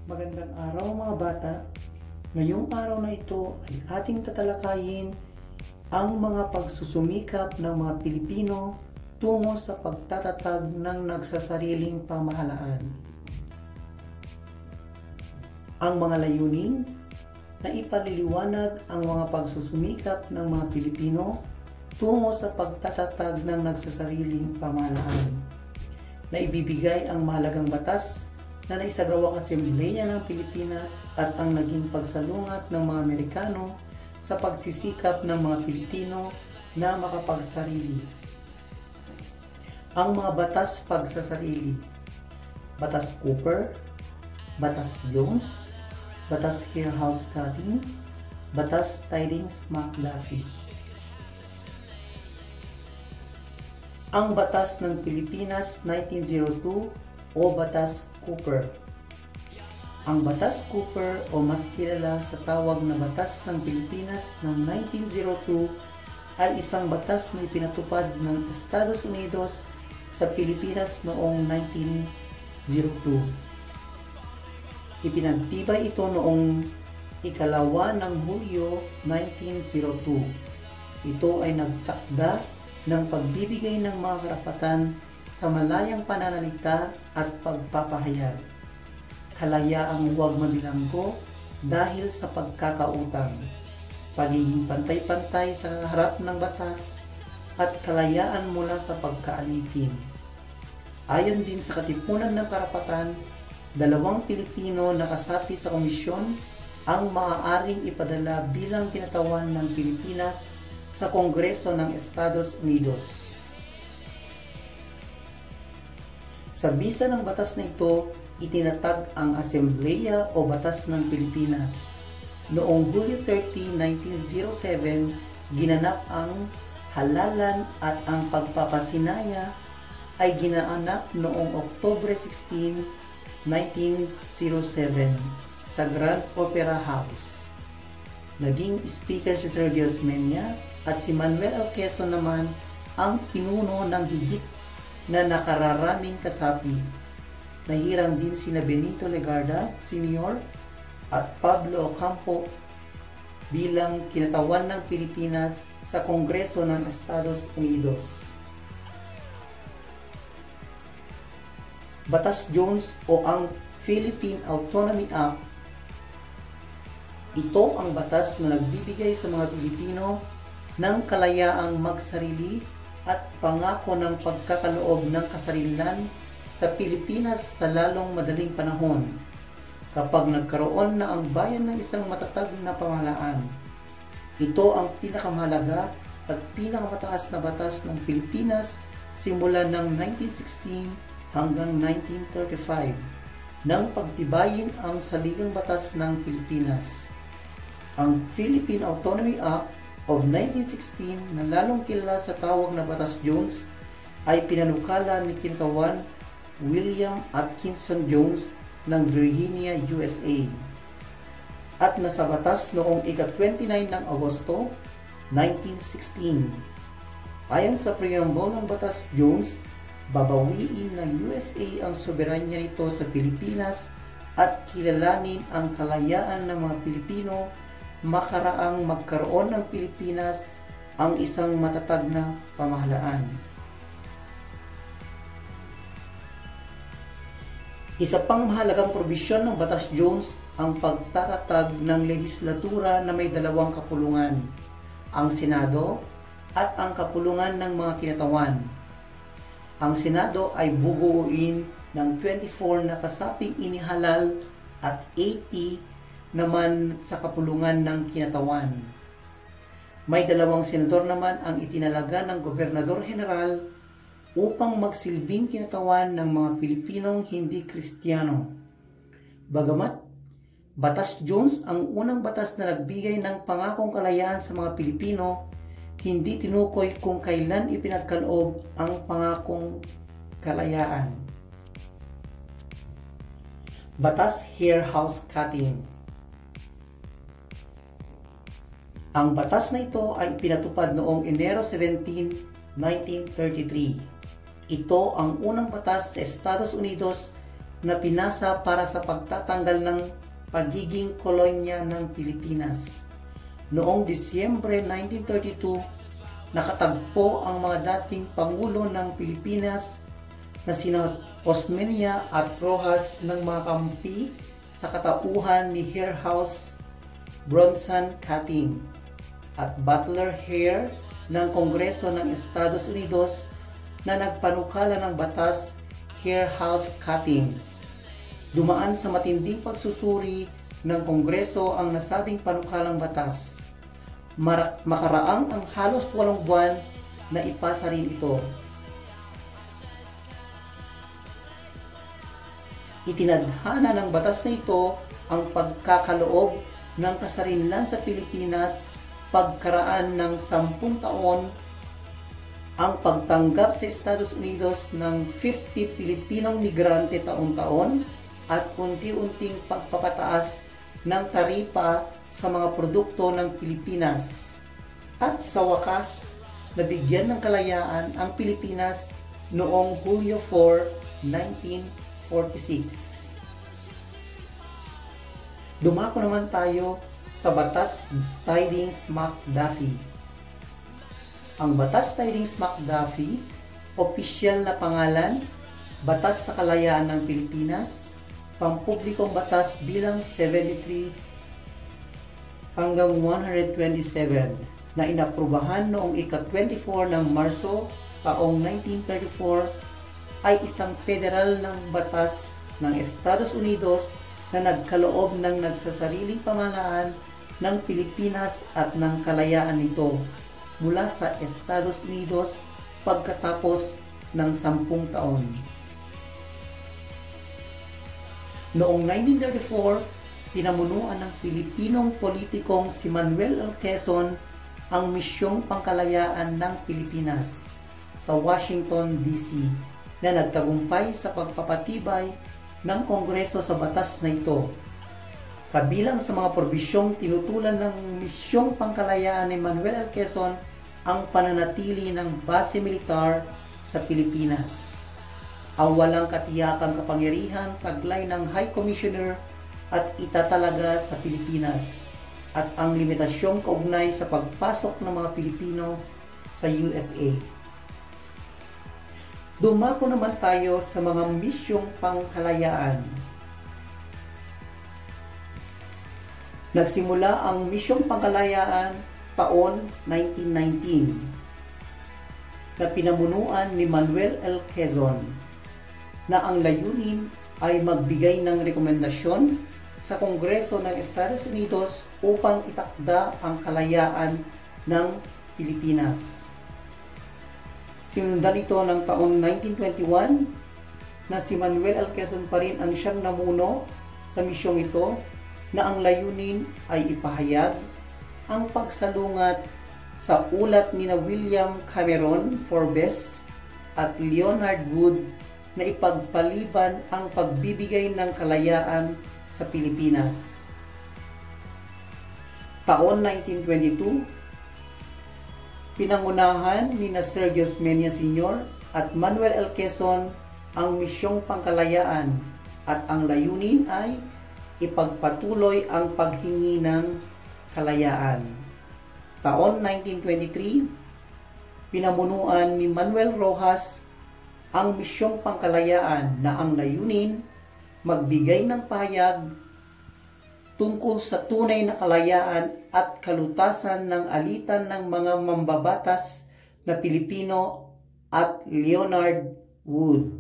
Magandang araw mga bata. Ngayong araw na ito ay ating tatalakayin ang mga pagsusumikap ng mga Pilipino tungo sa pagtatatag ng nagsasariling pamahalaan. Ang mga layunin, naipaliliwanag ang mga pagsusumikap ng mga Pilipino tungo sa pagtatatag ng nagsasariling pamahalaan. Naibibigay ang mahalagang batas na naisagawang Asembleya ng Pilipinas at ang naging pagsalungat ng mga Amerikano sa pagsisikap ng mga Pilipino na makapagsarili. Ang mga batas pagsasarili: Batas Cooper, Batas Jones, Batas Hair House Cutting, Batas Tidings-McDuffie. Ang Batas ng Pilipinas 1902 o Batas Cooper. Ang Batas Cooper o mas kilala sa tawag na Batas ng Pilipinas ng 1902 ay isang batas na ipinatupad ng Estados Unidos sa Pilipinas noong 1902. Ipinagtibay ito noong ikalawa ng Hulyo 1902. Ito ay nagtakda ng pagbibigay ng mga karapatan sa malayang pananalita at pagpapahayag, kalayaang huwag mabilanggo dahil sa pagkakautang, pagiging pantay-pantay sa harap ng batas, at kalayaan mula sa pagkaalipin. Ayon din sa Katipunan ng Karapatan, 2 Pilipino na kasapi sa komisyon ang maaaring ipadala bilang kinatawan ng Pilipinas sa Kongreso ng Estados Unidos. Sa bisa ng batas na ito, itinatag ang Asembleya o Batas ng Pilipinas. Noong Hulyo 30, 1907, ginanap ang halalan at ang pagpapasinaya ay ginanap noong Oktubre 16, 1907 sa Grand Opera House. Naging speaker si Sir Diosmeña at si Manuel L. Quezon naman ang pinuno ng higit na nakararaming kasapi. Nahirang din sina Benito Legarda Sr. at Pablo Ocampo bilang kinatawan ng Pilipinas sa Kongreso ng Estados Unidos. Batas Jones o ang Philippine Autonomy Act. Ito ang batas na nagbibigay sa mga Pilipino ng kalayaang magsarili at pangako ng pagkakaloob ng kasarilan sa Pilipinas sa lalong madaling panahon kapag nagkaroon na ang bayan ng isang matatag na pamahalaan. Ito ang pinakamahalaga at pinakamataas na batas ng Pilipinas simula ng 1916 hanggang 1935 nang pagtibayin ang saligang batas ng Pilipinas. Ang Philippine Autonomy Act of 1916 na lalong kilala sa tawag na Batas Jones ay pinanukala ni Kinatawan William Atkinson Jones ng Virginia, USA at nasa batas noong ika-29 ng Agosto 1916. Ayon sa preamble ng Batas Jones, babawiin ng USA ang soberanya nito sa Pilipinas at kilalanin ang kalayaan ng mga Pilipino makaraang magkaroon ng Pilipinas ang isang matatag na pamahalaan. Isa pang mahalagang probisyon ng Batas Jones ang pagtatatag ng lehislatura na may 2 kapulungan, ang Senado at ang kapulungan ng mga kinatawan. Ang Senado ay bubuuin ng 24 na kasaping inihalal at 80 naman sa kapulungan ng kinatawan. May 2 senador naman ang itinalaga ng Gobernador General upang magsilbing kinatawan ng mga Pilipinong hindi Kristiyano. Bagamat Batas Jones ang unang batas na nagbigay ng pangakong kalayaan sa mga Pilipino, hindi tinukoy kung kailan ipinagkaloob ang pangakong kalayaan. Batas Hair House Cutting. Ang batas na ito ay pinatupad noong Enero 17, 1933. Ito ang unang batas sa Estados Unidos na pinasa para sa pagtatanggal ng pagiging kolonya ng Pilipinas. Noong Disyembre 1932, nakatagpo ang mga dating Pangulo ng Pilipinas na sina Osmeña at Rojas ng mga kampi sa katauhan ni Hair House Bronson Cutting at Butler Hare ng Kongreso ng Estados Unidos na nagpanukala ng batas Hair House Cutting. Dumaan sa matinding pagsusuri ng Kongreso ang nasabing panukalang batas. Makaraang ang halos 8 buwan na ipasa rin ito. Itinadhana ng batas na ito ang pagkakaloob ng kasarinlan sa Pilipinas pagkaraan ng 10 taon, ang pagtanggap sa Estados Unidos ng 50 Pilipinong migrante taon-taon at unti-unting pagpapataas ng taripa sa mga produkto ng Pilipinas. At sa wakas, nabigyan ng kalayaan ang Pilipinas noong Hulyo 4, 1946. Dumako naman tayo sa Batas Tidings-McDuffie. Ang Batas Tidings-McDuffie, opisyal na pangalan, Batas sa Kalayaan ng Pilipinas, pampublikong batas bilang 73 hanggang 127 na inaprubahan noong ika-24 ng Marso taong 1934 ay isang federal ng batas ng Estados Unidos na nagkaloob ng nagsasariling pamahalaan ng Pilipinas at ng kalayaan nito mula sa Estados Unidos pagkatapos ng 10 taon. Noong 1934, pinamunuan ng Pilipinong politikong si Manuel L. Quezon ang misyong pangkalayaan ng Pilipinas sa Washington, D.C. na nagtagumpay sa pagpapatibay ng Kongreso sa batas na ito. Kabilang sa mga probisyong tinutulan ng misyong pangkalayaan ni Manuel L. Quezon ang pananatili ng base militar sa Pilipinas, ang walang katiyakang kapangyarihan taglay ng High Commissioner at itatalaga sa Pilipinas, at ang limitasyong kaugnay sa pagpasok ng mga Pilipino sa USA. Dumako naman tayo sa mga misyong pangkalayaan. Nagsimula ang misyong pangkalayaan taon 1919 na pinamunuan ni Manuel L. Quezon na ang layunin ay magbigay ng rekomendasyon sa Kongreso ng Estados Unidos upang itakda ang kalayaan ng Pilipinas. Sinundan ito ng taong 1921 na si Manuel L. Quezon pa rin ang siyang namuno sa misyong ito na ang layunin ay ipahayag ang pagsalungat sa ulat ni na William Cameron Forbes at Leonard Wood na ipagpaliban ang pagbibigay ng kalayaan sa Pilipinas. Taon 1922, pinangunahan ni na Sergio Osmeña Sr. at Manuel L. Quezon ang misyong pangkalayaan at ang layunin ay ipagpatuloy ang paghingi ng kalayaan. Taon 1923, pinamunuan ni Manuel Rojas ang misyong pangkalayaan na ang layunin magbigay ng pahayag tungkol sa tunay na kalayaan at kalutasan ng alitan ng mga mambabatas na Pilipino at Leonard Wood.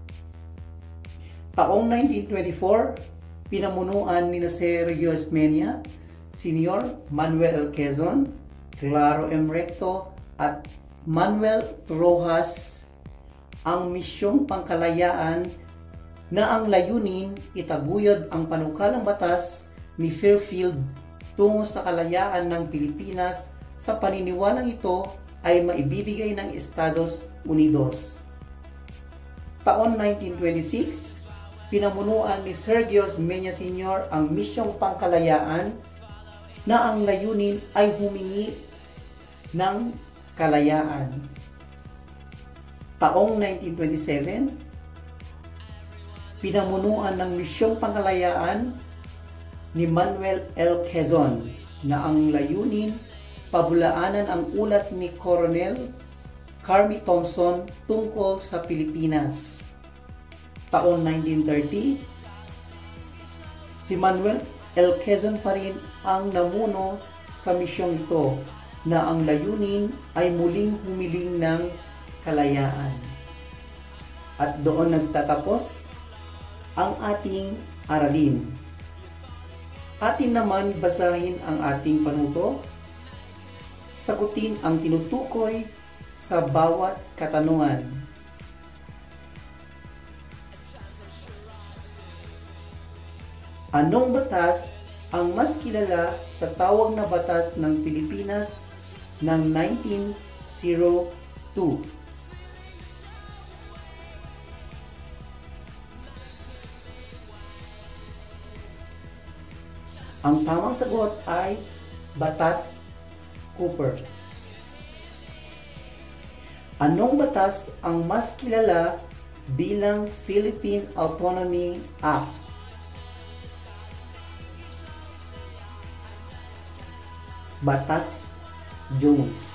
Taong 1924, pinamunuan ni Sergio Osmeña Sr., Manuel L. Quezon, Claro M. Recto at Manuel Rojas ang misyong pangkalayaan na ang layunin itaguyod ang panukalang batas ni Fairfield tungo sa kalayaan ng Pilipinas. Sa paniniwalang ito ay maibibigay ng Estados Unidos. Taon 1926, pinamunuan ni Sergio Osmeña Sr. ang misyong pangkalayaan na ang layunin ay humingi ng kalayaan. Taong 1927, pinamunuan ng Misyong Pangkalayaan ni Manuel L. Quezon na ang layunin pabulaanan ang ulat ni Coronel Carmy Thompson tungkol sa Pilipinas. Taon 1930, si Manuel L. Quezon pa rin ang namuno sa misyong ito na ang layunin ay muling humiling ng kalayaan. At doon nagtatapos ang ating aralin. Atin naman basahin ang ating panuto, sagutin ang tinutukoy sa bawat katanungan. Anong batas ang mas kilala sa tawag na batas ng Pilipinas ng 1902? Ang tamang sagot ay Batas Cooper. Anong batas ang mas kilala bilang Philippine Autonomy Act? Batas Jones.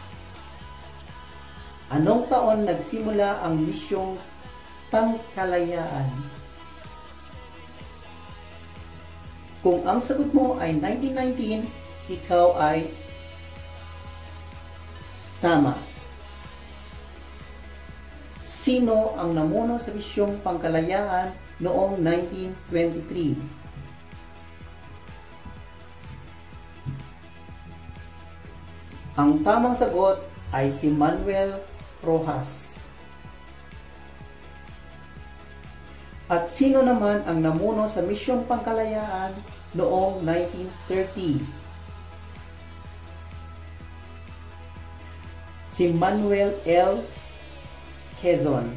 Anong taon nagsimula ang misyong pangkalayaan? Kung ang sagot mo ay 1919, ikaw ay tama. Sino ang namuno sa misyong pangkalayaan noong 1923? Ang tamang sagot ay si Manuel Rojas. At sino naman ang namuno sa misyong pangkalayaan noong 1930? Si Manuel L. Quezon.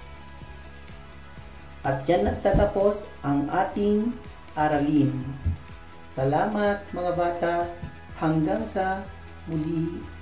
At yan nagtatapos ang ating aralin. Salamat mga bata, hanggang sa muli.